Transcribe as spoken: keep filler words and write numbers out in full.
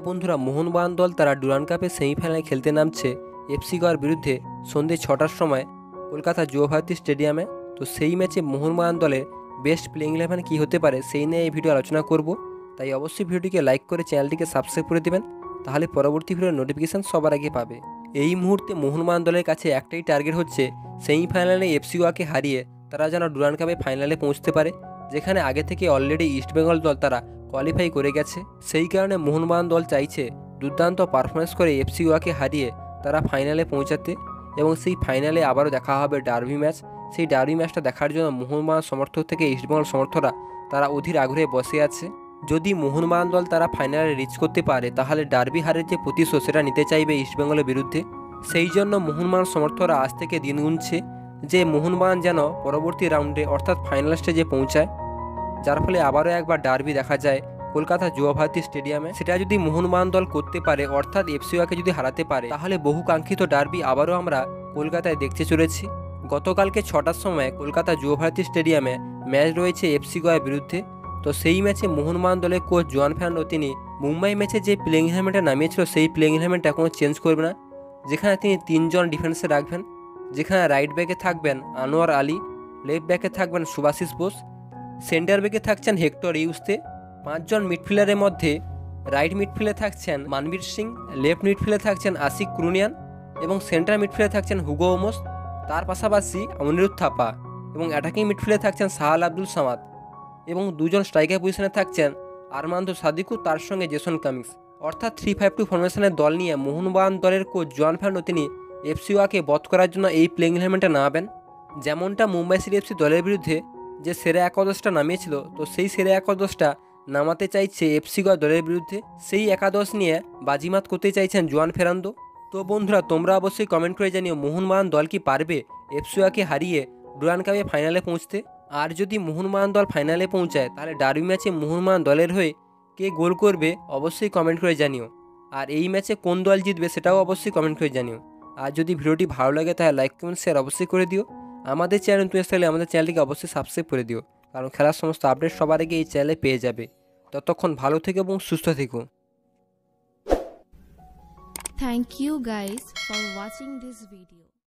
বন্ধুরা, মোহনবাগান দল তারা ডুরান্ড কাপের সেমিফাইনালে খেলতে নামছে এফসি গোয়ার বিরুদ্ধে সন্ধ্যে ছটার সময় কলকাতা যুবভারতী স্টেডিয়ামে। তো সেই ম্যাচে মোহনবাগান দলের বেস্ট প্লেইং ইলেভেন কী হতে পারে সেই নিয়ে এই ভিডিও আলোচনা করব। তাই অবশ্যই ভিডিওটিকে লাইক করে চ্যানেলটিকে সাবস্ক্রাইব করে দেবেন, তাহলে পরবর্তী ভিডিওর নোটিফিকেশান সবার আগে পাবে। এই মুহূর্তে মোহনবাগান দলের কাছে একটাই টার্গেট হচ্ছে সেমিফাইনালে এফসি গোয়াকে হারিয়ে তারা যেন ডুরান্ড কাপে ফাইনালে পৌঁছতে পারে, যেখানে আগে থেকে অলরেডি ইস্টবেঙ্গল দল তারা কোয়ালিফাই করে গেছে। সেই কারণে মোহনবাগান দল চাইছে দুর্দান্ত পারফরমেন্স করে এফসি গোয়াকে হারিয়ে তারা ফাইনালে পৌঁছাতে, এবং সেই ফাইনালে আবারও দেখা হবে ডার্বি ম্যাচ। সেই ডার্বি ম্যাচটা দেখার জন্য মোহনবাগান সমর্থক থেকে ইস্টবেঙ্গল সমর্থকরা তারা অধীর আগ্রহে বসে আছে। যদি মোহনবাগান দল তারা ফাইনালে রিচ করতে পারে, তাহলে ডার্বি হারের যে প্রতিশোধ সেটা নিতে চাইবে ইস্টবেঙ্গলের বিরুদ্ধে। সেই জন্য মোহনবাগান সমর্থকরা আজ থেকে দিন গুনছে যে মোহনবাগান যেন পরবর্তী রাউন্ডে অর্থাৎ ফাইনাল স্টেজে পৌঁছায়, যার ফলে আবারও একবার ডার্বি দেখা যায় কলকাতা যুবভারতী স্টেডিয়ামে। সেটা যদি মোহনবাগান দল করতে পারে, অর্থাৎ এফসি গোয়াকে যদি হারাতে পারে, তাহলে বহু কাঙ্ক্ষিত ডার্বি আবারও আমরা কলকাতায় দেখতে চলেছি। গতকালকে ছটার সময় কলকাতা যুবভারতী স্টেডিয়ামে ম্যাচ রয়েছে এফসি গোয়ার বিরুদ্ধে। তো সেই ম্যাচে মোহনবাগান দলের কোচ জোয়ান ফার্নান্দো তিনি মুম্বাই ম্যাচে যে প্লেইং ইলেভেনটা নামিয়েছিল সেই প্লেইং ইলেভেনটা কোনো চেঞ্জ করবে না, যেখানে তিনি তিনজন ডিফেন্সে রাখবেন, যেখানে রাইট ব্যাকে থাকবেন আনোয়ার আলী, লেফট ব্যাকে থাকবেন সুভাশিস বোস, সেন্টার ব্যাকে থাকছেন হেক্টর ইউস্তে। পাঁচজন মিডফিল্ডারের মধ্যে রাইট মিডফিল্ডে থাকছেন মানবীর সিং, লেফট মিডফিল্ডে থাকছেন আশিক ক্রুনিয়ান এবং সেন্টার মিডফিল্ডে থাকছেন হুগো ওমোস। তার পাশাপাশি অনিরুদ্ধ থাপা এবং অ্যাটাকিং মিডফিল্ডে থাকছেন সাহাল আব্দুল সামাদ, এবং দুজন স্ট্রাইকার পজিশনে থাকছেন আরমান্দো সাদিকু, তার সঙ্গে জেসন কামিংস। অর্থাৎ থ্রি ফাইভ টু ফরমেশনের দল নিয়ে মোহনবাগান দলের কোচ জোয়ান ফার্নান্দো তিনি এফসি গোয়াকে বধ করার জন্য এই প্লেইং ইলেভেনটা নামাবেন। যেমনটা মুম্বাই সিটি এফসি দলের বিরুদ্ধে যে সেরা একাদশটা নামিয়েছিল, তো সেই সেরা একাদশটা নামাতে চাইছে এফসি গোয়া দলের বিরুদ্ধে। সেই একাদশ নিয়ে বাজিমাত করতে চাইছেন জোয়ান ফার্নান্দো। তো বন্ধুরা, তোমরা অবশ্যই কমেন্ট করে জানিও মোহনবাগান দল কি পারবে এফসি গোয়াকে হারিয়ে ডুরান্ড কাপে ফাইনালে পৌঁছতে। আর যদি মোহনবাগান দল ফাইনালে পৌঁছায়, তাহলে ডার্বি ম্যাচে মোহনবাগান দলের হয়ে কে গোল করবে অবশ্যই কমেন্ট করে জানিও। আর এই ম্যাচে কোন দল জিতবে সেটাও অবশ্যই কমেন্ট করে জানিও। আর যদি ভিডিওটি ভালো লাগে তাহলে লাইক কমেন্ট শেয়ার অবশ্যই করে দিও। আমাদের চ্যানেল তুমি আসলে আমাদের চ্যানেলটিকে অবশ্যই সাবস্ক্রাইব করে দিও, কারণ খেলার সমস্ত আপডেট সবার আগে এই চ্যানেলে পেয়ে যাবে। ততক্ষণ ভালো থেকো এবং সুস্থ থেকো। Thank you guys for watching this video.